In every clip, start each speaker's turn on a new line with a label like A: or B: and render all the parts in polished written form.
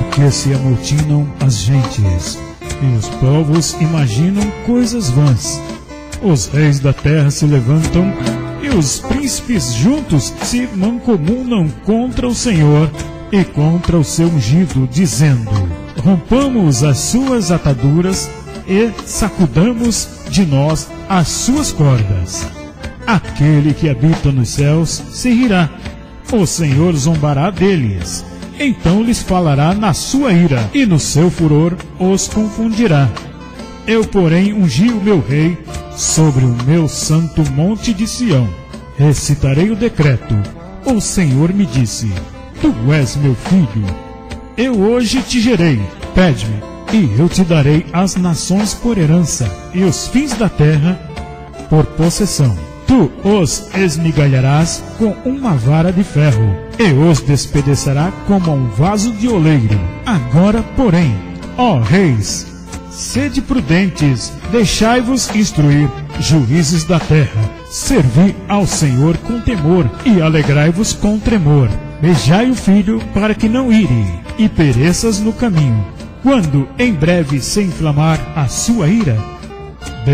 A: porque se amotinam as gentes, e os povos imaginam coisas vãs. Os reis da terra se levantam, e os príncipes juntos se mancomunam contra o Senhor e contra o seu ungido, dizendo: rompamos as suas ataduras e sacudamos de nós as suas cordas. Aquele que habita nos céus se rirá, o Senhor zombará deles. Então lhes falará na sua ira, e no seu furor os confundirá. Eu, porém, ungi o meu rei sobre o meu santo monte de Sião. Recitarei o decreto. O Senhor me disse: tu és meu filho. Eu hoje te gerei. Pede-me, e eu te darei as nações por herança, e os fins da terra por possessão. Tu os esmigalharás com uma vara de ferro, e os despedaçará como um vaso de oleiro. Agora, porém, ó reis, sede prudentes, deixai-vos instruir, juízes da terra. Servi ao Senhor com temor, e alegrai-vos com tremor. Beijai o filho, para que não ire, e pereças no caminho, quando em breve se inflamar a sua ira.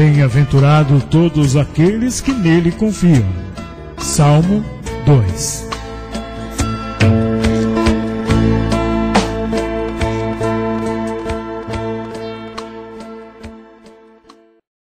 A: Bem-aventurado todos aqueles que nele confiam. Salmo 2.